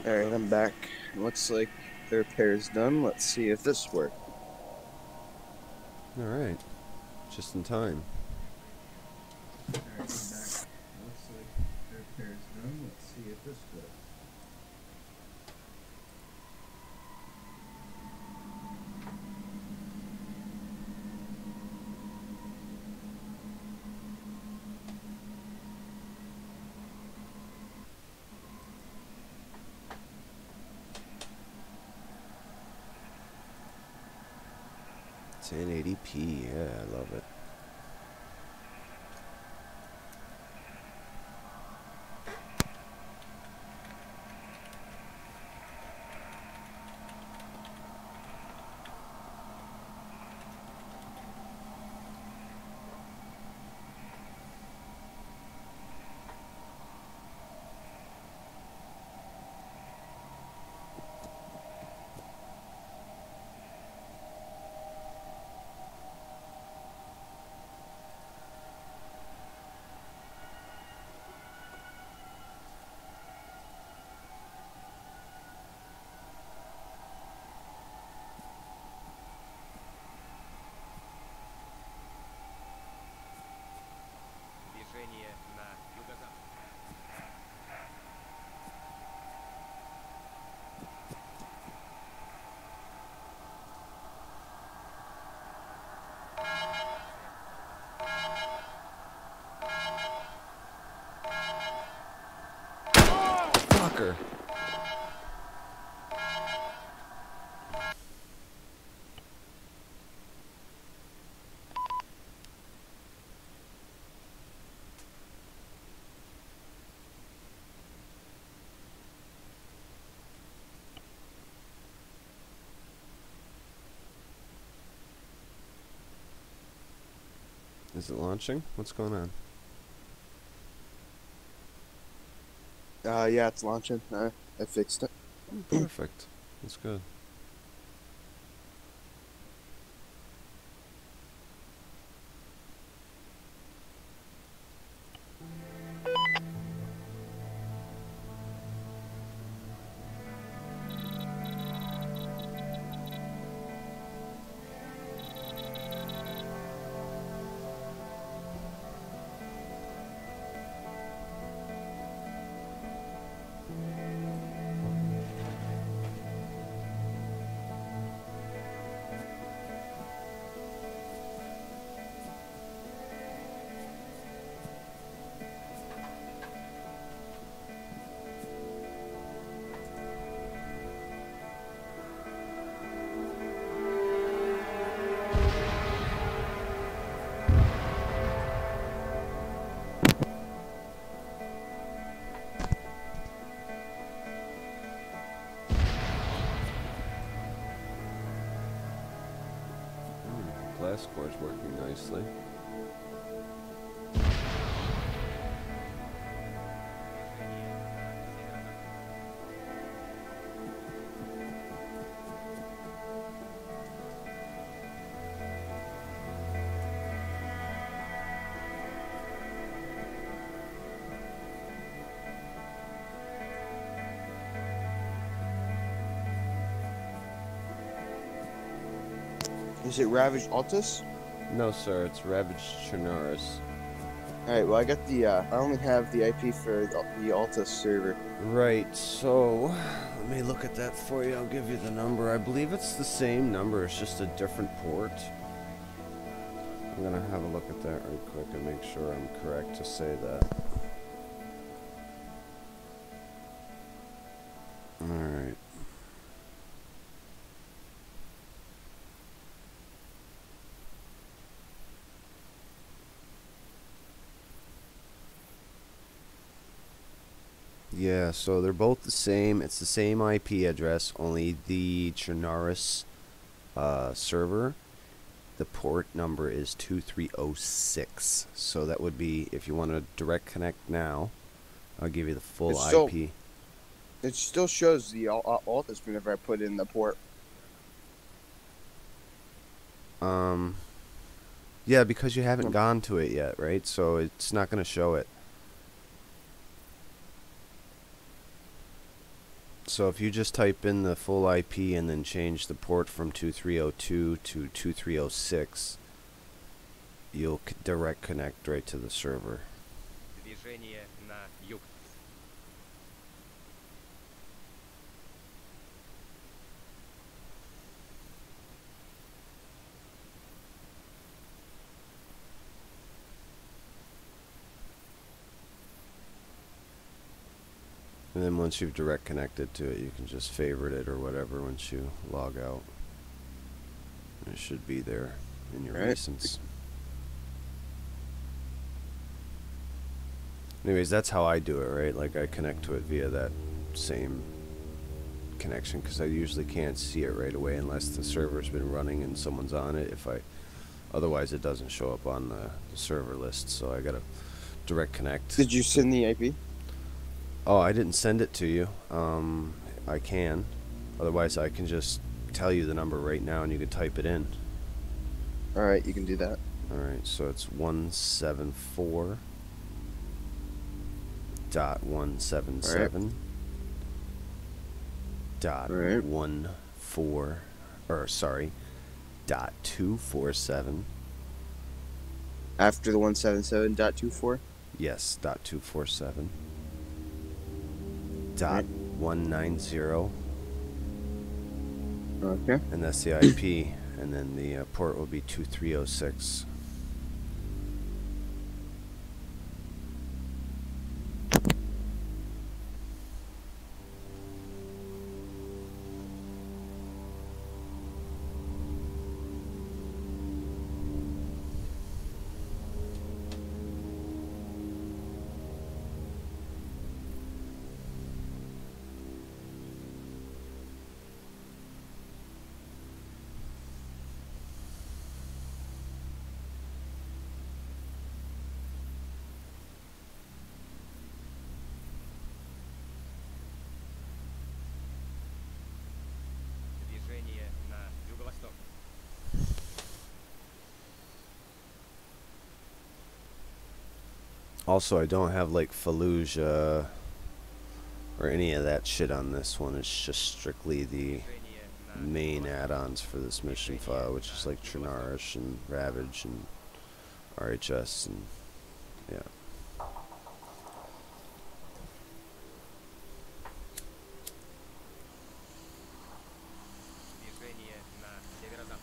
Alright, I'm back. Looks like the repair's done. Let's see if this works. Alright. Just in time. Alright, I'm back. Looks like the repair's done. Let's see if this works. It's 1080p. Yeah, I love it. Движение на юго-запад. Fucker! Is it launching? What's going on? Yeah, it's launching. I fixed it. Perfect. That's good. Blast core's working nicely. Is it Ravaged altis? No, sir. It's Ravaged Chernarus. Alright, well, I got the, I only have the IP for the altis server. Right, so let me look at that for you. I'll give you the number. I believe it's the same number, it's just a different port. I'm gonna have a look at that real quick and make sure I'm correct to say that. Alright. Yeah, so they're both the same. It's the same IP address, only the Chernarus server, the port number is 2306. So that would be, if you want to direct connect now, I'll give you the full It's still- IP. It still shows the altis whenever I put in the port. Yeah, because you haven't gone to it yet, right? So it's not going to show it. So if you just type in the full IP and then change the port from 2302 to 2306, you'll direct connect right to the server. Движение на юг. And then once you've direct connected to it, you can just favorite it or whatever once you log out. It should be there in your recents. Anyways, that's how I do it, right? Like I connect to it via that same connection because I usually can't see it right away unless the server's been running and someone's on it. Otherwise it doesn't show up on the server list, so I gotta direct connect. Did you send the IP? Oh, I didn't send it to you. I can. Otherwise, I can just tell you the number right now, and you can type it in. All right, you can do that. All right, so it's 174.177 dot 14 or sorry .247. After the 177.24. Yes, .247. Dot 190. Okay. And that's the IP, and then the port will be 2306. Движение на юго-восток. Also, I don't have like Fallujah or any of that shit on this one. It's just strictly the main add-ons for this mission file, which is like Trinaris and Ravaged and RHS and yeah. Движение на северо-запад.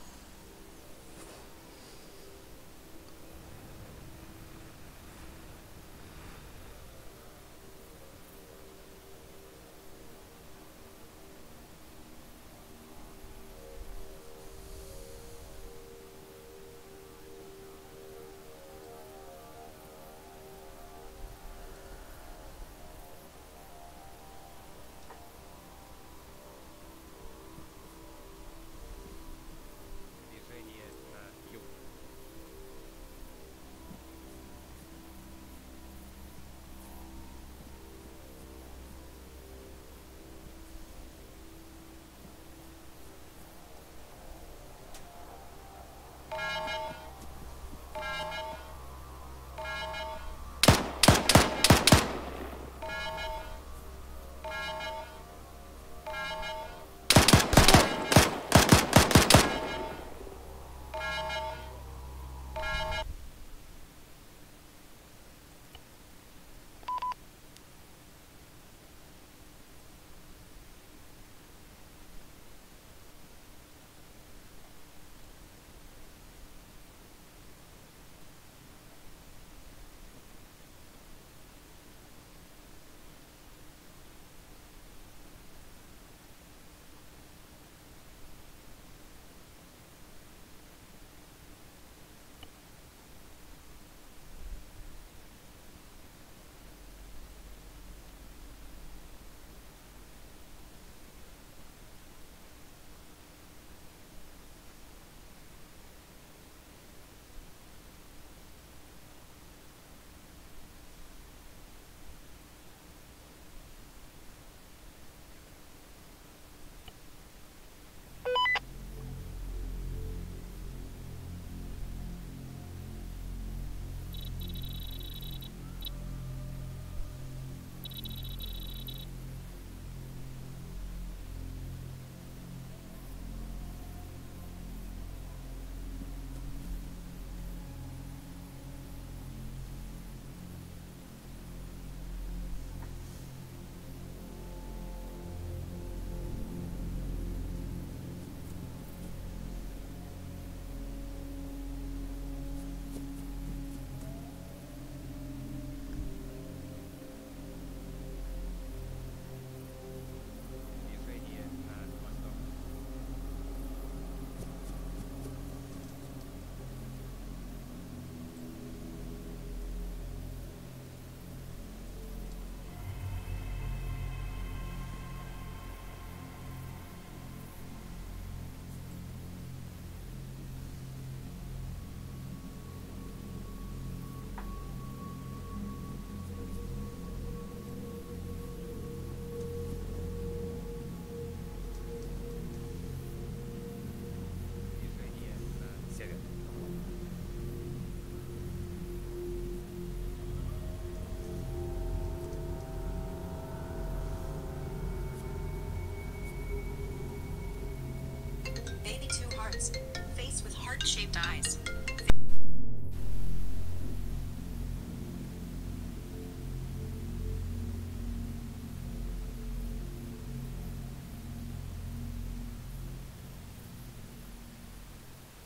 heart-shaped eyes.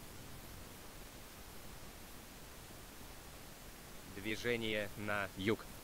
Движение на юг.